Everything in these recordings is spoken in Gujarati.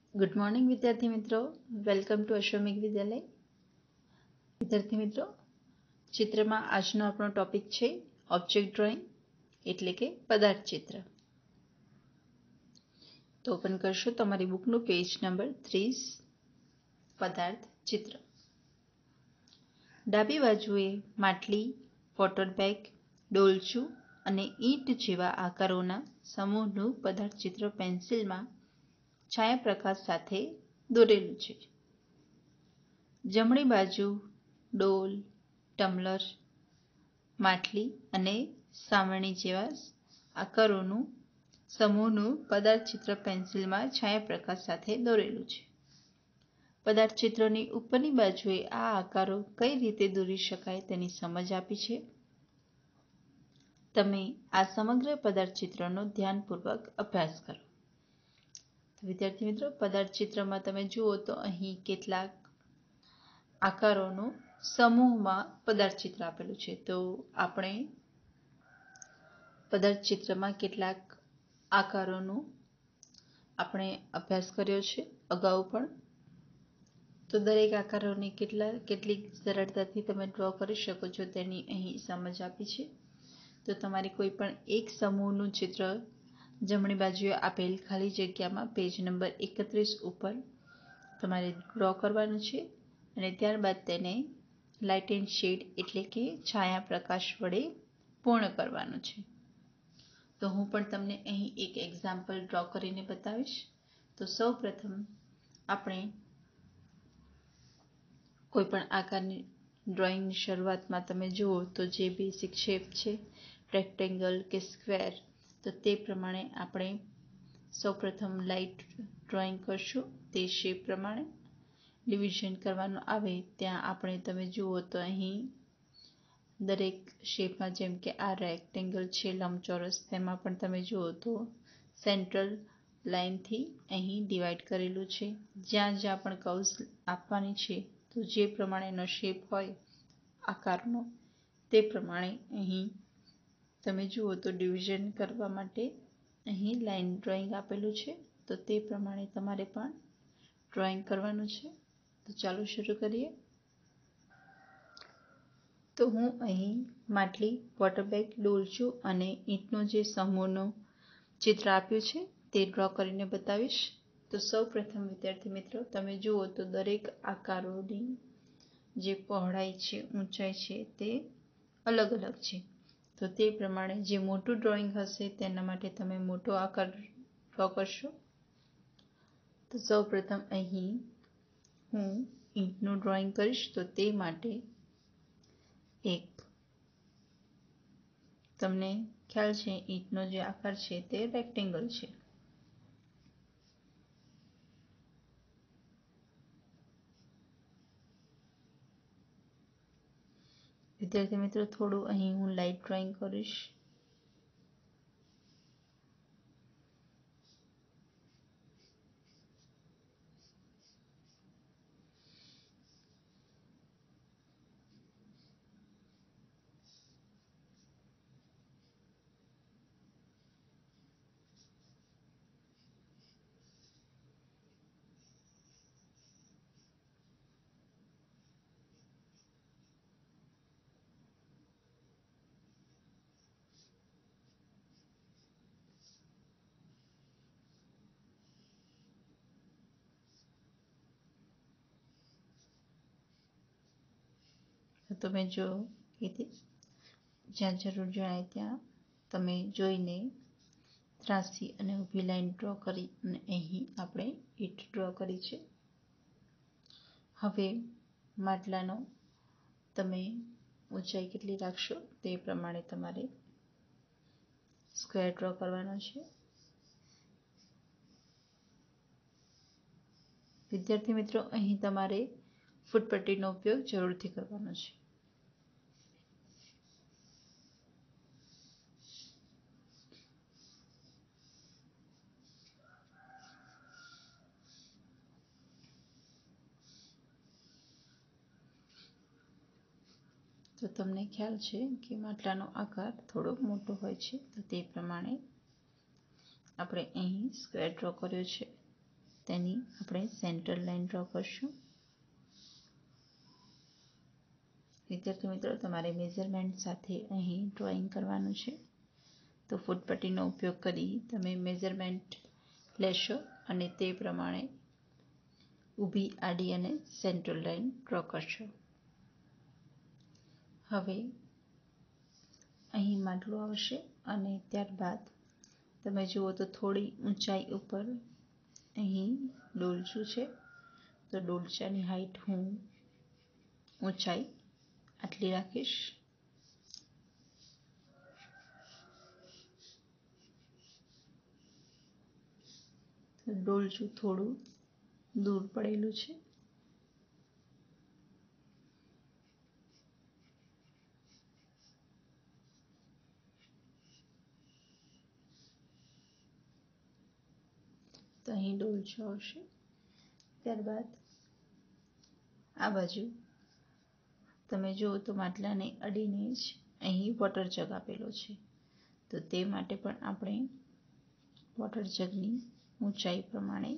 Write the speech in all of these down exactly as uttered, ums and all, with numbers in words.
गुड मॉर्निंग विद्यार्थी मित्रों, वेलकम टू अश्वमेघ विद्यालय। विद्यार्थी मित्रों, चित्र में आजनो आपणो टॉपिक छे ऑब्जेक्ट ड्रॉइंग एटले के पदार्थ चित्र। तो ओपन करशो तमारी बुकनु पेज नंबर तीस, पदार्थ चित्र। डाबी बाजुए માટલી, वॉटर बेग, डोलचू અને ઈંટ જેવા આકારોના સમૂહનું પદાર્થ ચિત્ર પેન્સિલમાં છાયાપ્રકાશ સાથે દોરેલું છે। જમણી બાજુ ડોલ, ટમ્બલર, માટલી અને સાવરણી જેવા આકારોનું સમૂહનું પદાર્થ ચિત્ર પેન્સિલમાં છાયાપ્રકાશ સાથે દોરેલું છે। પદાર્થ ચિત્રની ઉપરની બાજુએ આ આકારો કઈ રીતે દોરી શકાય તેની સમજ આપી છે। તમે આ સમગ્ર પદાર્થ ચિત્રનો ધ્યાનપૂર્વક અભ્યાસ કરો। વિદ્યાર્થી મિત્રો, પદાર્થ ચિત્રમાં તમે જુઓ તો અહીં કેટલાક આકારોનો સમૂહમાં પદાર્થ ચિત્ર આપેલું છે। તો આપણે પદાર્થ ચિત્રમાં કેટલાક આકારોનો આપણે અભ્યાસ કર્યો છે અગાઉ પણ। તો દરેક આકારોની કેટલા કેટલીક સરળતાથી તમે ડ્રો કરી શકો છો તેની અહીં સમજ આપી છે। તો તમારે કોઈ પણ એક સમૂહનું ચિત્ર જમણી બાજુએ આપેલ ખાલી જગ્યામાં પેજ નંબર એકત્રીસ ઉપર તમારે ડ્રો કરવાનું છે અને ત્યારબાદ તેને લાઇટ એન્ડ શેડ એટલે કે છાયા પ્રકાશ વડે પૂર્ણ કરવાનું છે। તો હું પણ તમને અહીં એક એક્ઝામ્પલ ડ્રો કરીને બતાવીશ। તો સૌ પ્રથમ આપણે કોઈ પણ આકારની ડ્રોઈંગની શરૂઆતમાં તમે જુઓ તો જે બેસિક શેપ છે રેક્ટેંગલ કે સ્ક્વેર, તો તે પ્રમાણે આપણે સૌપ્રથમ લાઇટ ડ્રોઈંગ કરશું। તે શેપ પ્રમાણે ડિવિઝન કરવાનું આવે ત્યાં આપણે તમે જુઓ તો અહીં દરેક શેપમાં, જેમ કે આ રેક્ટેંગલ છે લંબચોરસ, તેમાં પણ તમે જુઓ તો સેન્ટ્રલ લાઇનથી અહીં ડિવાઈડ કરેલું છે। જ્યાં જ્યાં પણ કર્વ્સ આપવાની છે તો જે પ્રમાણેનો શેપ હોય આકારનો તે પ્રમાણે અહીં તમે જુઓ તો ડિવિઝન કરવા માટે અહીં લાઇન ડ્રોઈંગ આપેલું છે। તો તે પ્રમાણે તમારે પણ ડ્રોઈંગ કરવાનું છે। તો ચાલો શરૂ કરીએ। તો હું અહીં માટલી, વોટર બેગ, ડોલચું અને ઈંટનું જે સમૂહનું ચિત્ર આપ્યું છે તે ડ્રો કરીને બતાવીશ। તો સૌ પ્રથમ વિદ્યાર્થી મિત્રો, તમે જુઓ તો દરેક આકારોની જે પહોળાઈ છે, ઊંચાઈ છે તે અલગ અલગ છે। તો તે પ્રમાણે જે મોટું ડ્રોઈંગ હશે તેના માટે તમે મોટો આકાર ડ્રો કરશો। તો સૌ પ્રથમ અહીં હું ઈંટનું ડ્રોઈંગ કરીશ। તો તે માટે એક તમને ખ્યાલ છે ઈંટનો જે આકાર છે તે રેક્ટેંગલ છે। વિદ્યાર્થી મિત્રો, થોડું અહીં હું લાઇટ ડ્રોઈંગ કરીશ। તમે જો જ્યાં જરૂર જણાય ત્યાં તમે જોઈને ત્રાસી અને ઊભી લાઈન ડ્રો કરી અને અહીં આપણે ઈંટ ડ્રો કરી છે। હવે માટલાનો તમે ઊંચાઈ કેટલી રાખશો તે પ્રમાણે તમારે સ્ક્વેર ડ્રો કરવાનો છે। વિદ્યાર્થી મિત્રો, અહીં તમારે ફૂટપટ્ટીનો ઉપયોગ જરૂરથી કરવાનો છે। તો તમને ખ્યાલ છે કે માટલાનો આકાર થોડો મોટો હોય છે, તો તે પ્રમાણે આપણે અહીં સ્ક્વેર ડ્રો કર્યો છે તેની આપણે સેન્ટર લાઈન ડ્રો કરશું. વિદ્યાર્થી મિત્રો, તમારે મેઝરમેન્ટ સાથે અહીં ડ્રોઈંગ કરવાનું છે, તો ફૂટપટ્ટીનો ઉપયોગ કરી તમે મેઝરમેન્ટ લેશો અને તે પ્રમાણે ઊભી, આડી અને સેન્ટર લાઈન ડ્રો કરશો. હવે અહીં માટલું આવશે અને ત્યારબાદ તમે જુઓ તો થોડી ઊંચાઈ ઉપર અહીં ડોલચું છે, તો ડોલચાની હાઈટ હું ઊંચાઈ આટલી રાખીશ. ડોલચું થોડું દૂર પડેલું છે. તો અહીં ડોલચું આવશે. ત્યારબાદ આ બાજુ તમે જુઓ તો માટલાને અડીને જ અહીં વોટર જગ આપેલો છે, તો તે માટે પણ આપણે વોટર જગની ઊંચાઈ પ્રમાણે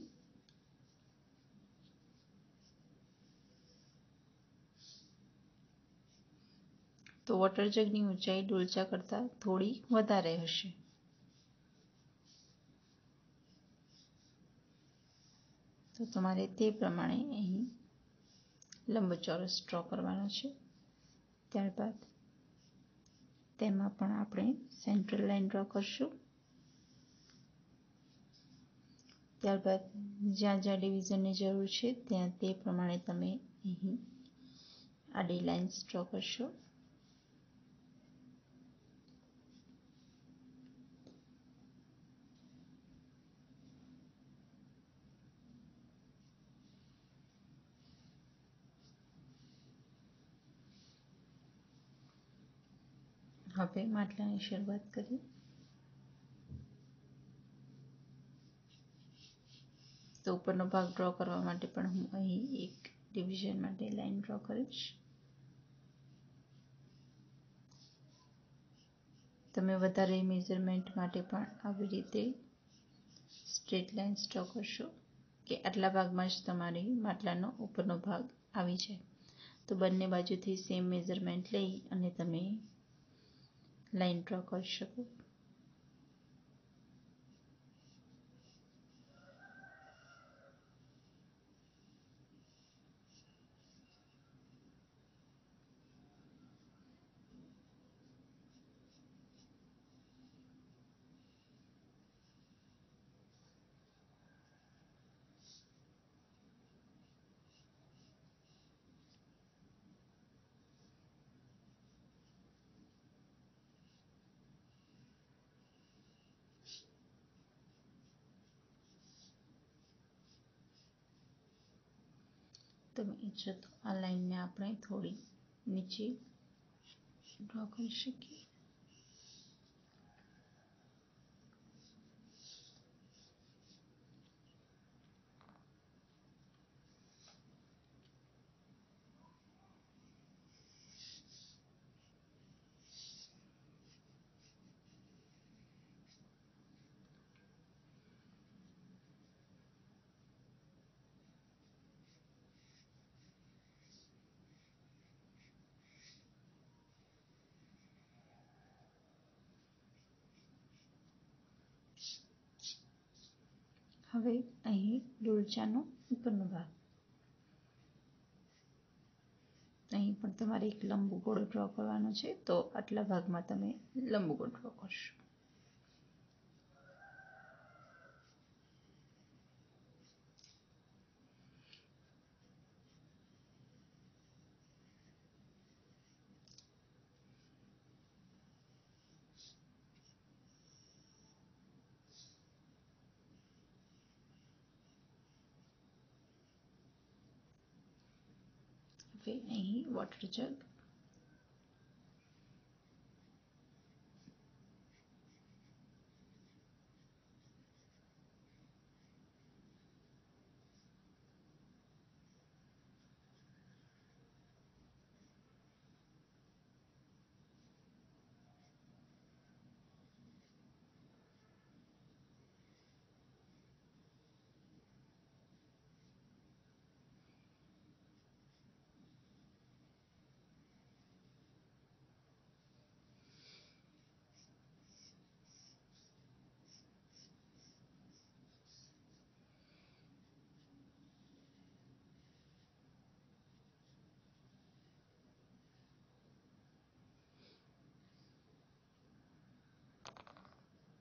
તો વોટર જગની ઊંચાઈ ડોલચા કરતાં થોડી વધારે હશે. તો તમારે તે પ્રમાણે અહીં લંબચોરસ ડ્રો કરવાનો છે. ત્યારબાદ તેમાં પણ આપણે સેન્ટ્રલ લાઈન ડ્રો કરશું. ત્યારબાદ જ્યાં જ્યાં ડિવિઝનની જરૂર છે ત્યાં તે પ્રમાણે તમે અહીં આડી લાઇન્સ ડ્રો કરશો. હવે માટલાની શરૂઆત કરીએ. તો ઉપરનો ભાગ ડ્રો કરવા માટે પણ હું અહીં એક ડિવિઝન માટે લાઈન ડ્રો કરીશ. તમે વધારે મેઝરમેન્ટ માટે પણ આવી રીતે સ્ટ્રેટ લાઇન્સ ડ્રો કરશો કે આટલા ભાગમાં જ તમારી માટલાનો ઉપરનો ભાગ આવી જાય. તો બંને બાજુથી સેમ મેઝરમેન્ટ લઈ અને તમે લાઈન ડ્રો કરી શકો. તમે ઈચ્છો તો આ લાઈનને આપણે થોડી નીચે ડ્રો કરી શકીએ. હવે અહીં ડોલચાનો ઉપરનો ભાગ, અહીં પણ તમારે એક લંબગોળ ડ્રો કરવાનો છે, તો આટલા ભાગમાં તમે લંબગોળ ડ્રો કરશો. હવે અહીં વોટર જગ,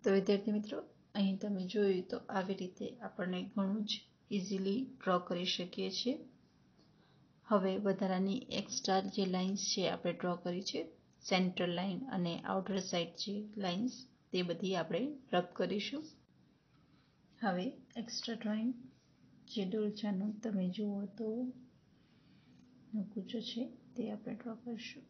તો વિદ્યાર્થી મિત્રો, અહીં તમે જોયું તો આવી રીતે આપણને ઘણું જ ઇઝીલી ડ્રો કરી શકીએ છીએ. હવે વધારાની એક્સ્ટ્રા જે લાઇન્સ છે આપણે ડ્રો કરી છે, સેન્ટર લાઇન અને આઉટર સાઇડ જે લાઇન્સ, તે બધી આપણે રબ કરીશું. હવે એક્સ્ટ્રા ડ્રોઈંગ જે દોરજાનું તમે જુઓ તો કૂચો છે તે આપણે ડ્રો કરીશું.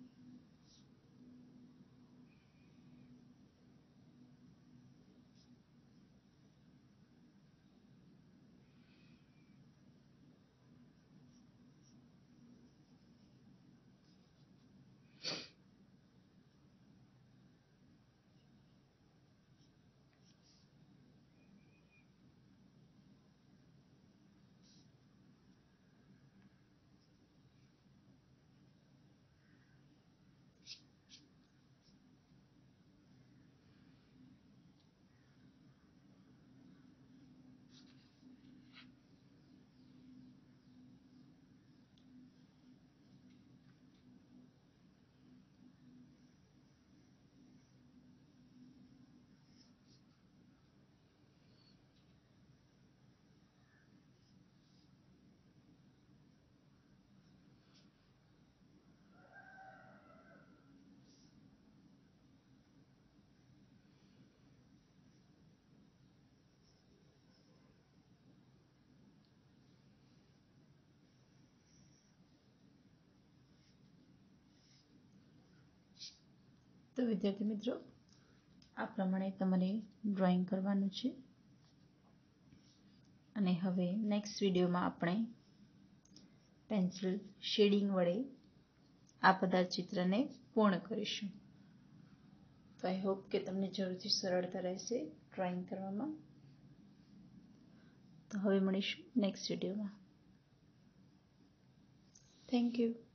તો વિદ્યાર્થી મિત્રો, આ પ્રમાણે તમારે ડ્રોઈંગ કરવાનું છે. અને હવે નેક્સ્ટ વિડીયોમાં આપણે પેન્સિલ શેડિંગ વડે આ બધા ચિત્રને પૂર્ણ કરીશું. તો આઈ હોપ કે તમને જરૂરથી સરળતા રહેશે ડ્રોઈંગ કરવામાં. તો હવે મળીશું નેક્સ્ટ વિડીયોમાં. Thank you.